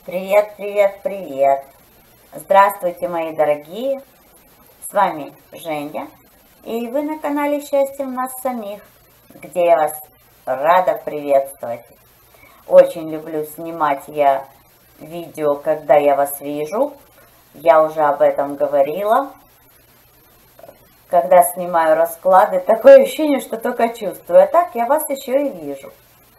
Привет, привет, привет! Здравствуйте, мои дорогие! С вами Женя, и вы на канале «Счастье в нас самих», где я вас рада приветствовать. Очень люблю снимать я видео, когда я вас вижу. Я уже об этом говорила. Когда снимаю расклады, такое ощущение, что только чувствую. А так я вас еще и вижу.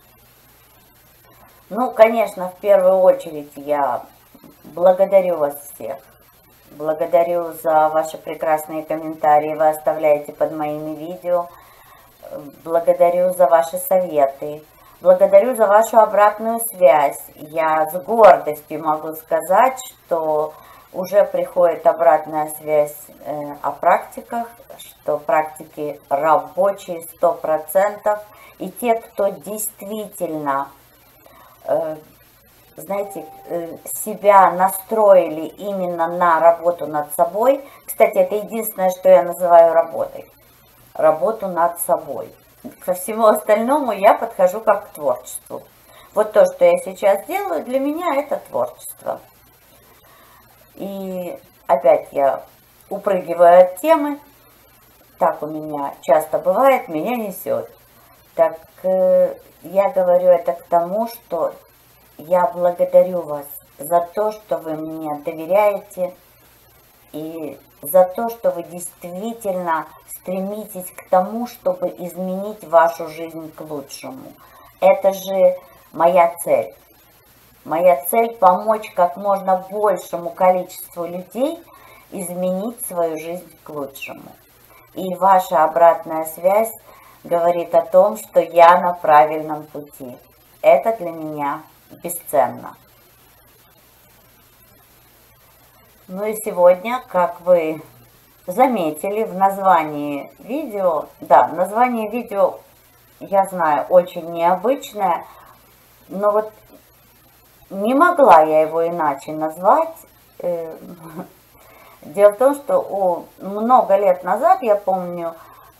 Ну, конечно, в первую очередь я благодарю вас всех. Благодарю за ваши прекрасные комментарии, вы оставляете под моими видео. Благодарю за ваши советы. Благодарю за вашу обратную связь. Я с гордостью могу сказать, что уже приходит обратная связь о практиках, что практики рабочие 100%. И те, кто действительно, знаете, себя настроили именно на работу над собой. Кстати, это единственное, что я называю работой. Работу над собой. Ко всему остальному я подхожу как к творчеству. Вот то, что я сейчас делаю, для меня это творчество. И опять я упрыгиваю от темы. Так у меня часто бывает, меня несет. Так я говорю это к тому, что я благодарю вас за то, что вы мне доверяете, и за то, что вы действительно стремитесь к тому, чтобы изменить вашу жизнь к лучшему. Это же моя цель. Моя цель – помочь как можно большему количеству людей изменить свою жизнь к лучшему. И ваша обратная связь говорит о том, что я на правильном пути. Это для меня бесценно. Ну и сегодня, как вы заметили в названии видео, да, название видео, я знаю, очень необычное, но вот не могла я его иначе назвать. Дело в том, что много лет назад, я помню,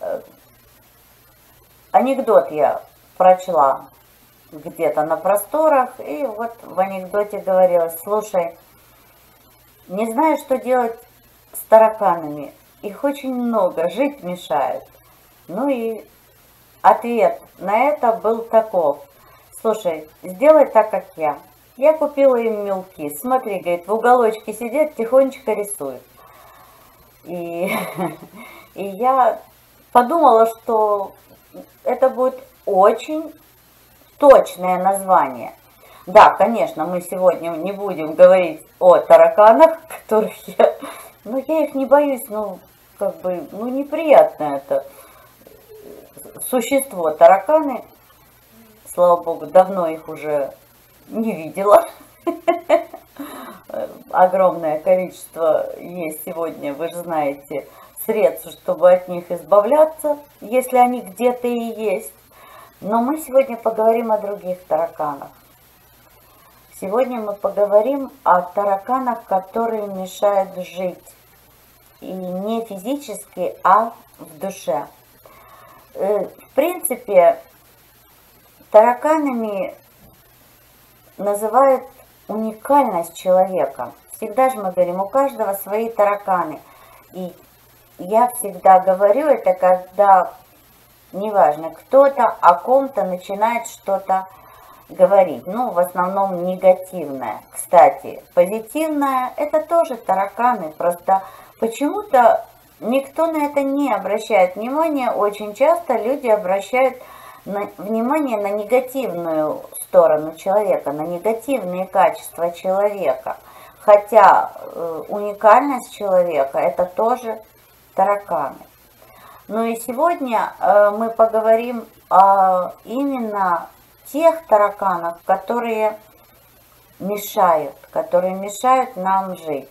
анекдот я прочла где-то на просторах, и вот в анекдоте говорилось: слушай, не знаю, что делать с тараканами, их очень много, жить мешают. Ну и ответ на это был таков: слушай, сделай так, как я. Я купила им мелки, смотри, говорит, в уголочке сидят, тихонечко рисуют. И я подумала, что это будет очень точное название. Да, конечно, мы сегодня не будем говорить о тараканах, которых я... Ну, я их не боюсь, ну, как бы, ну, неприятно это существо. Тараканы, слава богу, давно их уже не видела. Огромное количество есть сегодня, вы же знаете, средств, чтобы от них избавляться, если они где-то и есть. Но мы сегодня поговорим о других тараканах. Сегодня мы поговорим о тараканах, которые мешают жить. И не физически, а в душе. В принципе, тараканами называют уникальность человека. Всегда же мы говорим, у каждого свои тараканы. И я всегда говорю это, когда... Неважно, кто-то о ком-то начинает что-то говорить. Ну, в основном негативное. Кстати, позитивное – это тоже тараканы. Просто почему-то никто на это не обращает внимания. Очень часто люди обращают внимание на негативную сторону человека, на негативные качества человека. Хотя уникальность человека – это тоже тараканы. Ну и сегодня мы поговорим о именно тех тараканах, которые мешают нам жить.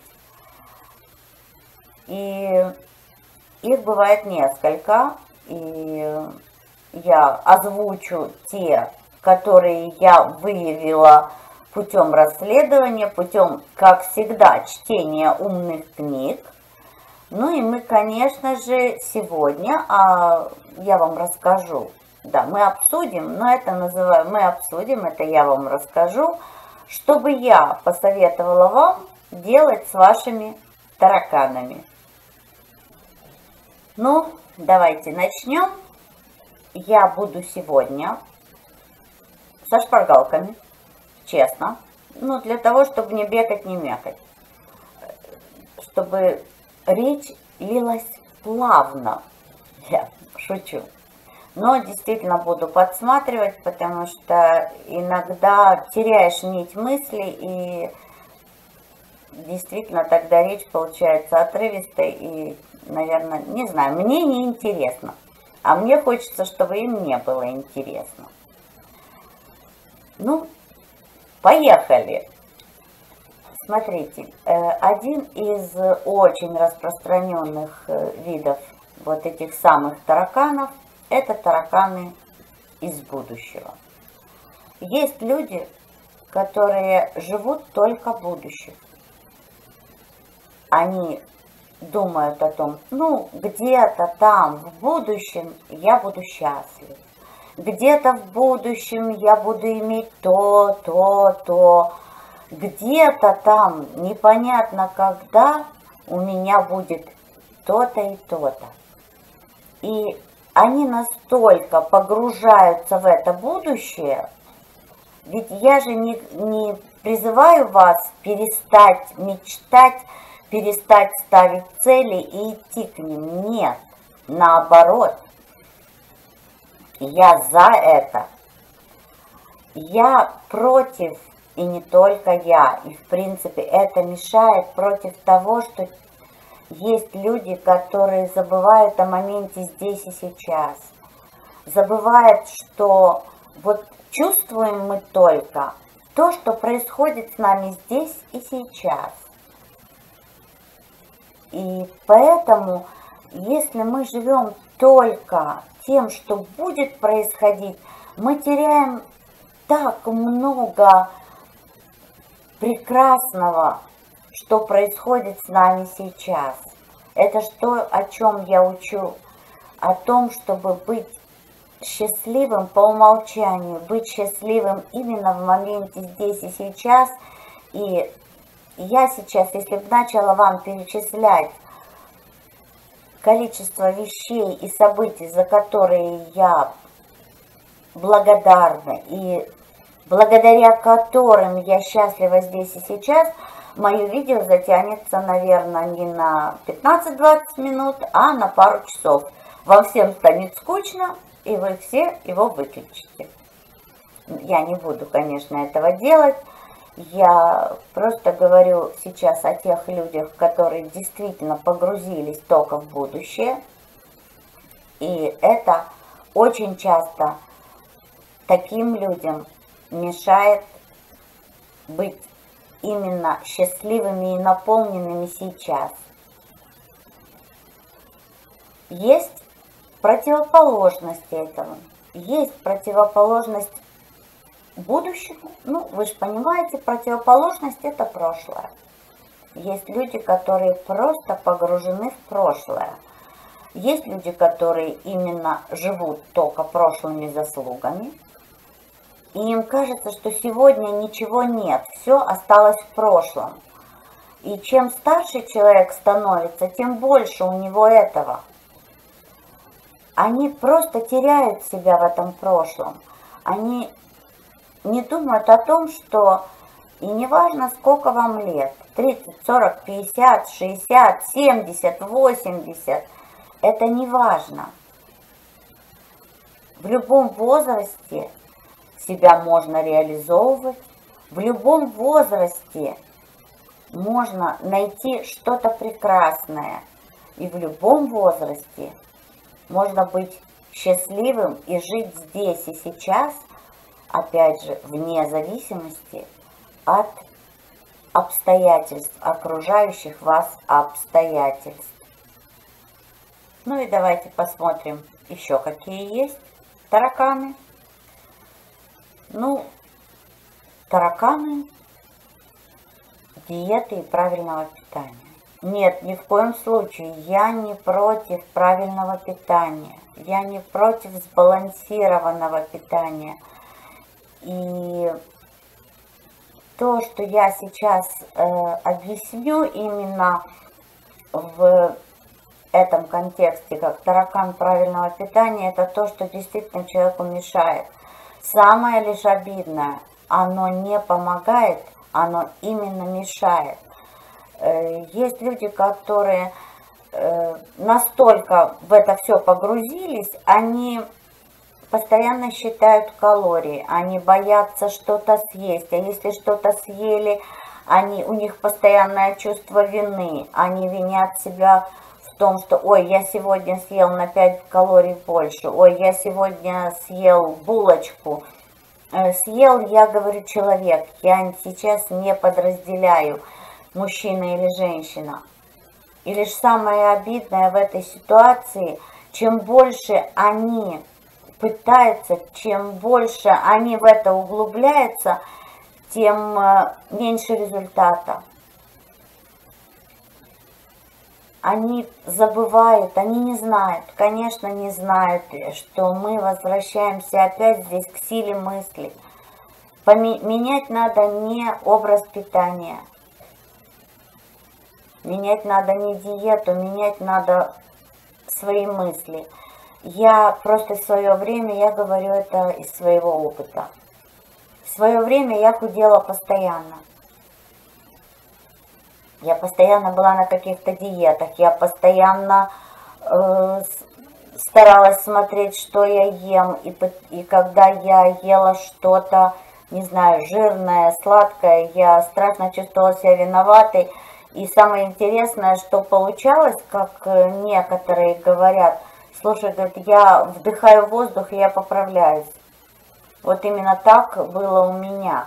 И их бывает несколько, и я озвучу те, которые я выявила путем расследования, путем, как всегда, чтения умных книг. Ну и мы, конечно же, сегодня, я вам расскажу, да, мы обсудим, но это называю, мы обсудим, это я вам расскажу, что бы я посоветовала вам делать с вашими тараканами? Ну, давайте начнем. Я буду сегодня со шпаргалками, честно. Ну, для того, чтобы не бегать, не мякать. Чтобы речь лилась плавно. Я шучу. Но действительно буду подсматривать, потому что иногда теряешь нить мысли, и действительно тогда речь получается отрывистой и, наверное, не знаю, мне не интересно. А мне хочется, чтобы и мне было интересно. Ну, поехали. Смотрите, один из очень распространенных видов вот этих самых тараканов – это тараканы из будущего. Есть люди, которые живут только будущим. Они думают о том, ну, где-то там в будущем я буду счастлив. Где-то в будущем я буду иметь то, то, то. Где-то там непонятно когда у меня будет то-то и то-то. И они настолько погружаются в это будущее, ведь я же не призываю вас перестать мечтать, перестать ставить цели и идти к ним. Нет, наоборот. Я за это. Я против, и не только я, и в принципе это мешает против того, что есть люди, которые забывают о моменте здесь и сейчас. Забывают, что вот чувствуем мы только то, что происходит с нами здесь и сейчас. И поэтому, если мы живем только тем, что будет происходить, мы теряем так много прекрасного, что происходит с нами сейчас. Это что, о чем я учу? О том, чтобы быть счастливым по умолчанию, быть счастливым именно в моменте здесь и сейчас. И я сейчас, если бы начала вам перечислять количество вещей и событий, за которые я благодарна и благодаря которым я счастлива здесь и сейчас, мое видео затянется, наверное, не на 15-20 минут, а на пару часов. Вам всем станет скучно, и вы все его выключите. Я не буду, конечно, этого делать. Я просто говорю сейчас о тех людях, которые действительно погрузились только в будущее. И это очень часто таким людям мешает быть именно счастливыми и наполненными сейчас. Есть противоположность этому. Есть противоположность будущему. Ну, вы же понимаете, противоположность – это прошлое. Есть люди, которые просто погружены в прошлое. Есть люди, которые именно живут только прошлыми заслугами. И им кажется, что сегодня ничего нет, все осталось в прошлом. И чем старше человек становится, тем больше у него этого. Они просто теряют себя в этом прошлом. Они не думают о том, что и неважно, сколько вам лет, 30, 40, 50, 60, 70, 80, это не важно. В любом возрасте себя можно реализовывать, в любом возрасте можно найти что-то прекрасное, и в любом возрасте можно быть счастливым и жить здесь и сейчас, опять же, вне зависимости от обстоятельств, окружающих вас обстоятельств. Ну и давайте посмотрим еще какие есть тараканы. Ну, тараканы диеты и правильного питания. Нет, ни в коем случае я не против правильного питания. Я не против сбалансированного питания. И то, что я сейчас объясню именно в этом контексте, как таракан правильного питания, это то, что действительно человеку мешает. Самое лишь обидное, оно не помогает, оно именно мешает. Есть люди, которые настолько в это все погрузились, они постоянно считают калории, они боятся что-то съесть, а если что-то съели, у них постоянное чувство вины, они винят себя в том, что ой, я сегодня съел на 5 калорий больше, ой, я сегодня съел булочку. Съел, я говорю, человек, я сейчас не подразделяю, мужчина или женщина. И лишь самое обидное в этой ситуации, чем больше они пытаются, чем больше они в это углубляются, тем меньше результата. Они забывают, они не знают, конечно, не знают, что мы возвращаемся опять здесь к силе мысли. Менять надо не образ питания, менять надо не диету, менять надо свои мысли. Я просто в свое время, я говорю это из своего опыта. В свое время я худела постоянно. Я постоянно была на каких-то диетах, я постоянно старалась смотреть, что я ем, и когда я ела что-то, не знаю, жирное, сладкое, я страшно чувствовала себя виноватой. И самое интересное, что получалось, как некоторые говорят, слушай, говорит, я вдыхаю воздух, и я поправляюсь. Вот именно так было у меня.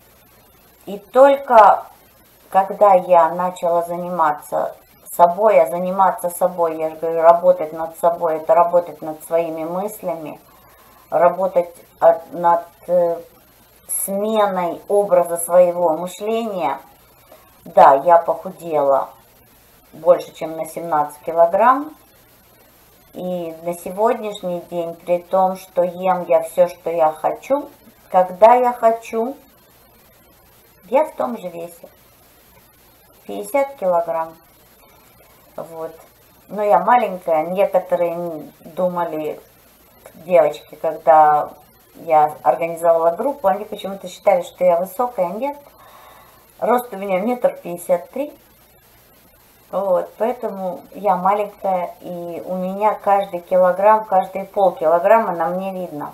И только когда я начала заниматься собой, я же говорю, работать над собой, это работать над своими мыслями, работать над сменой образа своего мышления, да, я похудела больше, чем на 17 килограмм. И на сегодняшний день, при том, что ем я все, что я хочу, когда я хочу, я в том же весе. 50 килограмм. Вот. Но я маленькая. Некоторые думали, девочки, когда я организовала группу, они почему-то считали, что я высокая. Нет. Рост у меня 1,53 м. Вот, поэтому я маленькая, и у меня каждый килограмм, каждые полкилограмма на мне видно.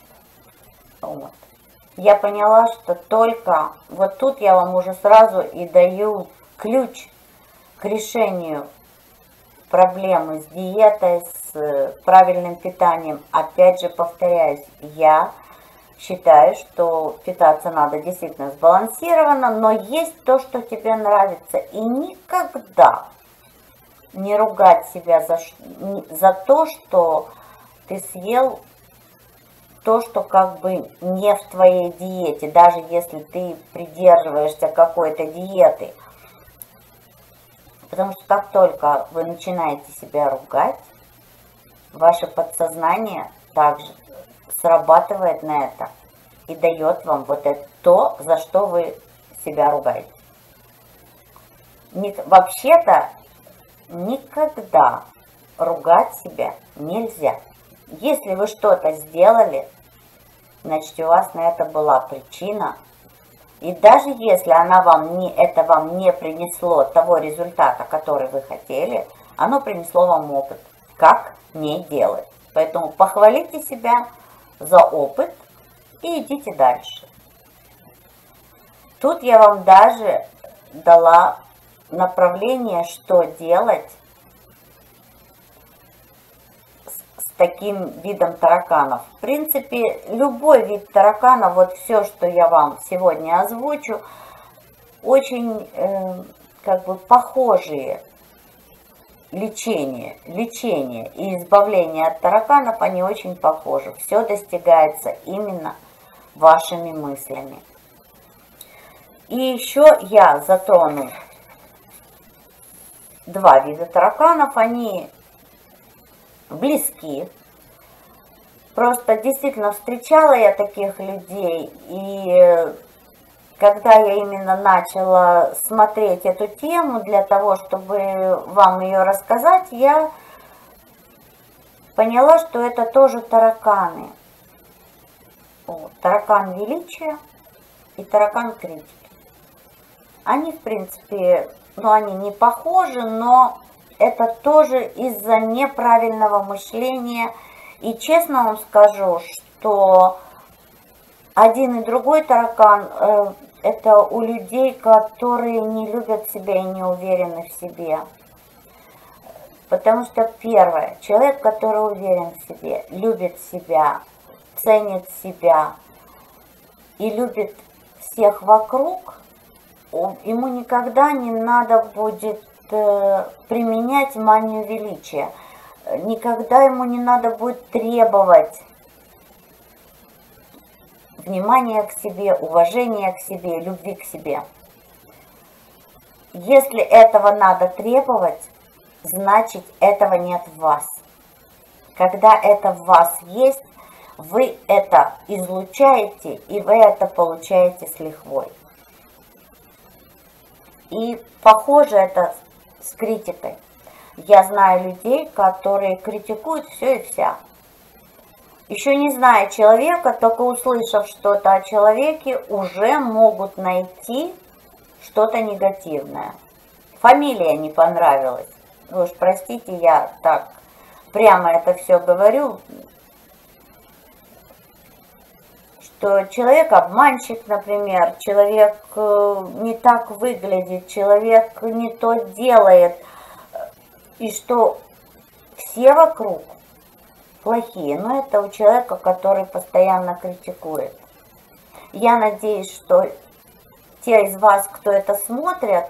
Вот. Я поняла, что только вот тут я вам уже сразу и даю ключ к решению проблемы с диетой, с правильным питанием. Опять же повторяюсь, я считаю, что питаться надо действительно сбалансированно, но есть то, что тебе нравится. И никогда не ругать себя за то, что ты съел то, что как бы не в твоей диете, даже если ты придерживаешься какой-то диеты. Потому что как только вы начинаете себя ругать, ваше подсознание также срабатывает на это и дает вам вот это то, за что вы себя ругаете. Вообще-то никогда ругать себя нельзя. Если вы что-то сделали, значит, у вас на это была причина. И даже если это вам не принесло того результата, который вы хотели, оно принесло вам опыт, как не делать. Поэтому похвалите себя за опыт и идите дальше. Тут я вам даже дала направление, что делать с таким видом тараканов. В принципе, любой вид таракана, вот все, что я вам сегодня озвучу, очень как бы похожие. Лечение и избавление от тараканов, они очень похожи. Все достигается именно вашими мыслями. И еще я затрону два вида тараканов. Они близки. Просто действительно встречала я таких людей. И когда я именно начала смотреть эту тему для того, чтобы вам ее рассказать, я поняла, что это тоже тараканы. Вот, таракан величия и таракан критики. Они, в принципе, они не похожи, но это тоже из-за неправильного мышления. И честно вам скажу, что один и другой таракан это у людей, которые не любят себя и не уверены в себе. Потому что первое, человек, который уверен в себе, любит себя, ценит себя и любит всех вокруг, ему никогда не надо будет применять манию величия. Никогда ему не надо будет требовать внимания к себе, уважения к себе, любви к себе. Если этого надо требовать, значит этого нет в вас. Когда это в вас есть, вы это излучаете, и вы это получаете с лихвой. И похоже это с критикой. Я знаю людей, которые критикуют все и вся. Еще не зная человека, только услышав что-то о человеке, уже могут найти что-то негативное. Фамилия не понравилась. Вы уж простите, я так прямо это все говорю, что человек обманщик, например, человек не так выглядит, человек не то делает, и что все вокруг плохие, но это у человека, который постоянно критикует. Я надеюсь, что те из вас, кто это смотрят,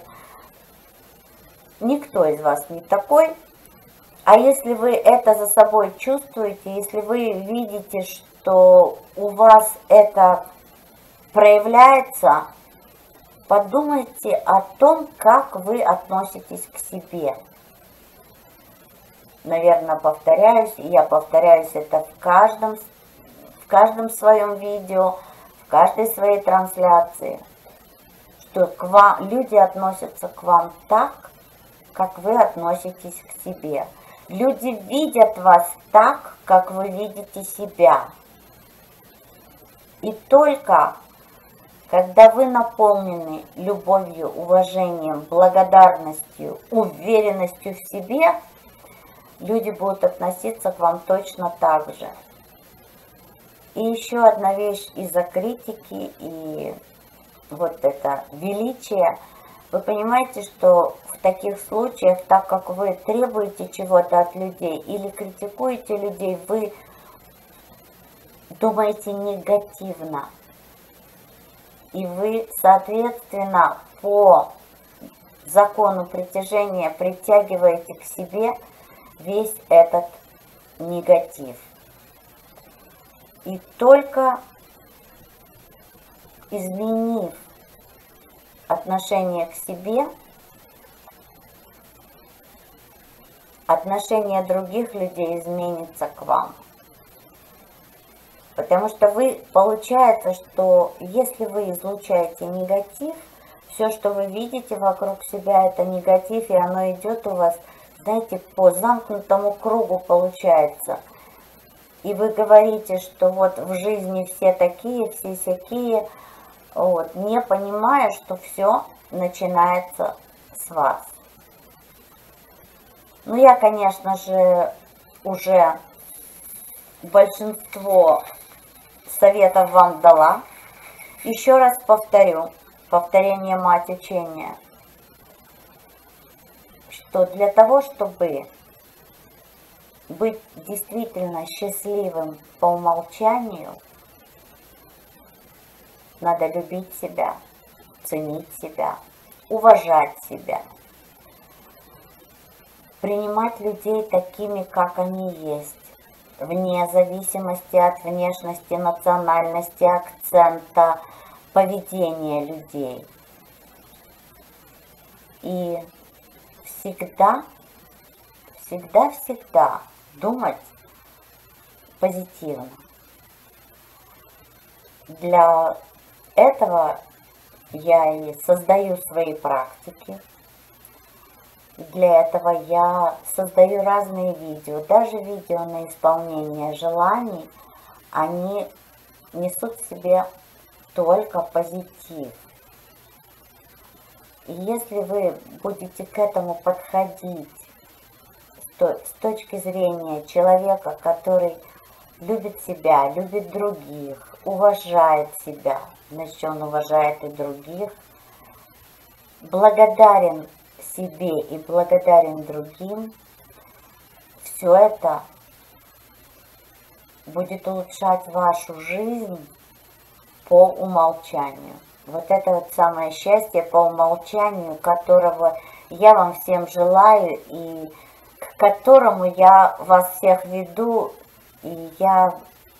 никто из вас не такой. А если вы это за собой чувствуете, если вы видите, что у вас это проявляется, подумайте о том, как вы относитесь к себе. Наверное, повторяюсь, и я повторяюсь это в каждом своем видео, в каждой своей трансляции, что к вам, люди относятся к вам так, как вы относитесь к себе. Люди видят вас так, как вы видите себя. И только когда вы наполнены любовью, уважением, благодарностью, уверенностью в себе, люди будут относиться к вам точно так же. И еще одна вещь из-за критики и вот это величие. Вы понимаете, что в таких случаях, так как вы требуете чего-то от людей или критикуете людей, вы думаете негативно. И вы, соответственно, по закону притяжения притягиваете к себе весь этот негатив. И только изменив отношение к себе, отношение других людей изменится к вам. Потому что вы, получается, что если вы излучаете негатив, все, что вы видите вокруг себя, это негатив, и оно идет у вас, знаете, по замкнутому кругу получается. И вы говорите, что вот в жизни все такие, все сякие, вот, не понимая, что все начинается с вас. Ну, я, конечно же, уже большинство советов вам дала. Еще раз повторю, повторение мать учения, что для того, чтобы быть действительно счастливым по умолчанию, надо любить себя, ценить себя, уважать себя, принимать людей такими, как они есть, вне зависимости от внешности, национальности, акцента, поведения людей. И всегда думать позитивно. Для этого я и создаю свои практики. И для этого я создаю разные видео. Даже видео на исполнение желаний, они несут в себе только позитив. И если вы будете к этому подходить с точки зрения человека, который любит себя, любит других, уважает себя, значит, он уважает и других, благодарен себе и благодарен другим, все это будет улучшать вашу жизнь по умолчанию. Вот это вот самое счастье по умолчанию, которого я вам всем желаю и к которому я вас всех веду, и я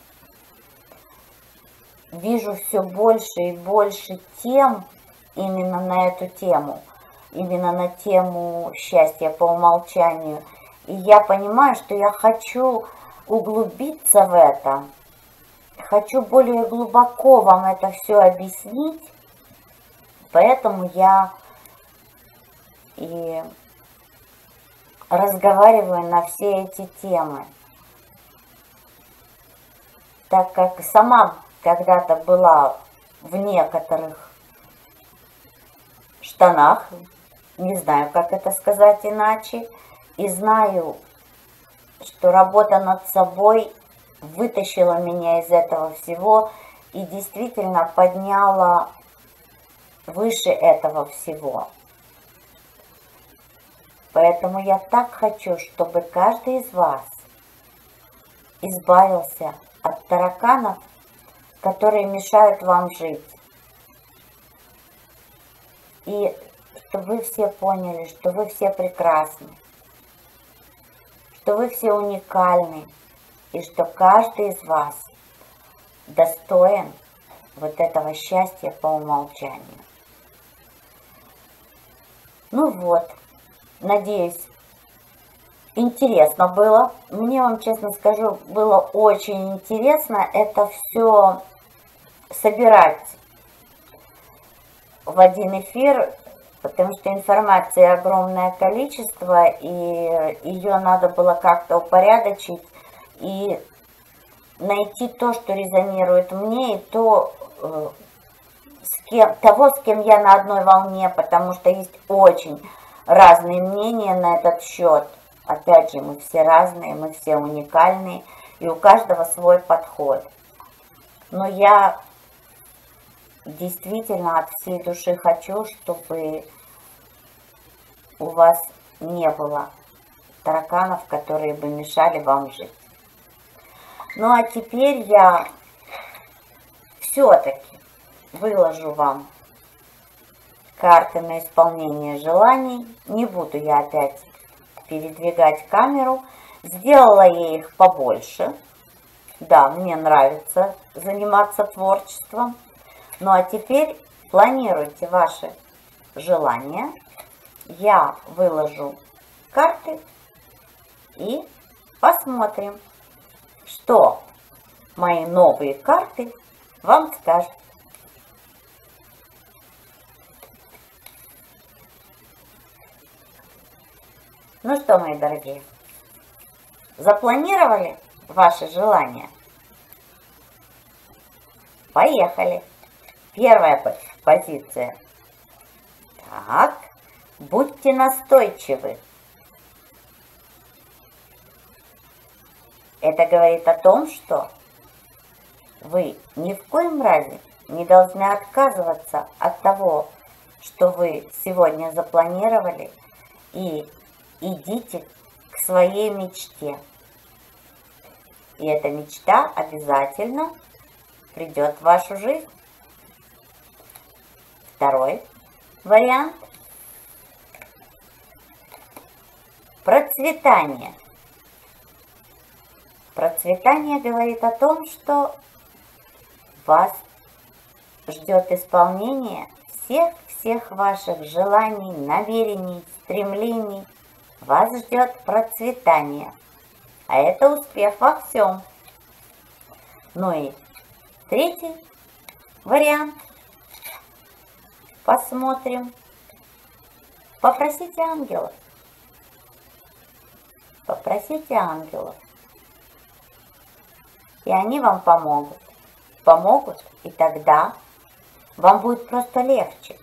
вижу все больше и больше тем именно на эту тему, именно на тему счастья по умолчанию. И я понимаю, что я хочу углубиться в это, хочу более глубоко вам это все объяснить, поэтому я и разговариваю на все эти темы, так как сама когда-то была в некоторых штанах, не знаю, как это сказать иначе, и знаю, что работа над собой вытащила меня из этого всего и действительно подняла выше этого всего. Поэтому я так хочу, чтобы каждый из вас избавился от тараканов, которые мешают вам жить. И чтобы вы все поняли, что вы все прекрасны, что вы все уникальны, и что каждый из вас достоин вот этого счастья по умолчанию. Ну вот, надеюсь, интересно было. Мне, вам честно скажу, было очень интересно это все собирать в один эфир, потому что информации огромное количество, и ее надо было как-то упорядочить и найти то, что резонирует мне, и то, с кем я на одной волне, потому что есть очень разные мнения на этот счет. Опять же, мы все разные, мы все уникальные, и у каждого свой подход. Но я действительно от всей души хочу, чтобы у вас не было тараканов, которые бы мешали вам жить. Ну а теперь я все-таки выложу вам карты на исполнение желаний. Не буду я опять передвигать камеру. Сделала я их побольше. Да, мне нравится заниматься творчеством. Ну а теперь планируйте ваши желания. Я выложу карты и посмотрим, что мои новые карты вам скажут. Ну что, мои дорогие, запланировали ваши желания? Поехали. Первая позиция. Так, будьте настойчивы. Это говорит о том, что вы ни в коем разе не должны отказываться от того, что вы сегодня запланировали, и идите к своей мечте. И эта мечта обязательно придет в вашу жизнь. Второй вариант. Процветание. Процветание говорит о том, что вас ждет исполнение всех ваших желаний, намерений, стремлений. Вас ждет процветание. А это успех во всем. Ну и третий вариант. посмотрим. Попросите ангелов. Попросите ангелов. И они вам помогут. Помогут, и тогда вам будет просто легче.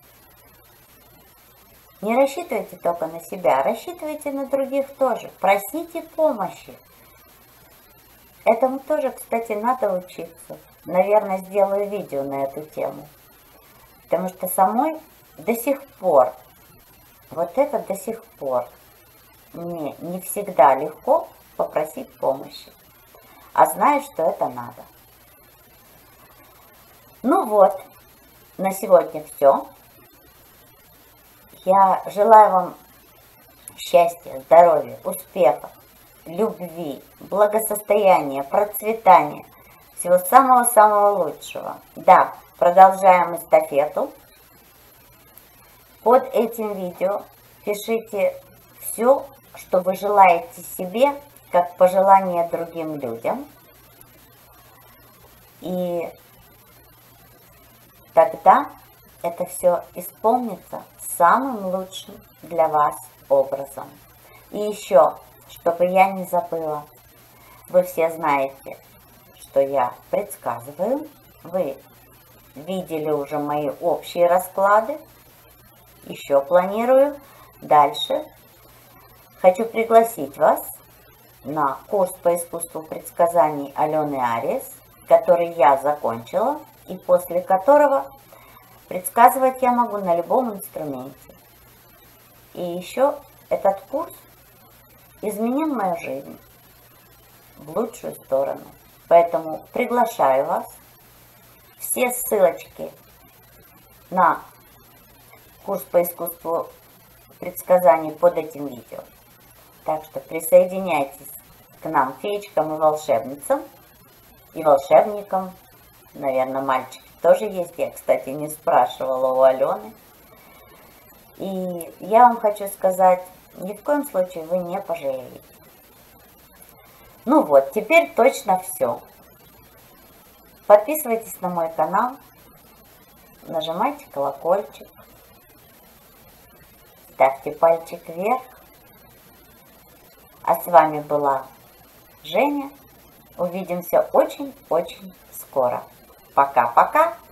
Не рассчитывайте только на себя, рассчитывайте на других тоже. Просите помощи. Этому тоже, кстати, надо учиться. Наверное, сделаю видео на эту тему. Потому что самой до сих пор, вот это до сих пор, мне не всегда легко попросить помощи. А знаю, что это надо. Ну вот, на сегодня все. Я желаю вам счастья, здоровья, успеха, любви, благосостояния, процветания, всего самого-самого лучшего. Да, продолжаем эстафету. Под этим видео пишите все, что вы желаете себе, как пожелание другим людям. И тогда это все исполнится самым лучшим для вас образом. И еще, чтобы я не забыла, вы все знаете, что я предсказываю. Вы видели уже мои общие расклады. Еще планирую дальше. Хочу пригласить вас на курс по искусству предсказаний Алены Ариес, который я закончила, и после которого предсказывать я могу на любом инструменте. И еще этот курс изменил мою жизнь в лучшую сторону. Поэтому приглашаю вас. Все ссылочки на курс по искусству предсказаний под этим видео. Так что присоединяйтесь к нам, феечкам и волшебницам, и волшебникам. Наверное, мальчики тоже есть. Я, кстати, не спрашивала у Алены. И я вам хочу сказать, ни в коем случае вы не пожалеете. Ну вот, теперь точно все. Подписывайтесь на мой канал, нажимайте колокольчик, ставьте пальчик вверх. А с вами была Женя. Увидимся очень-очень скоро. Пока-пока.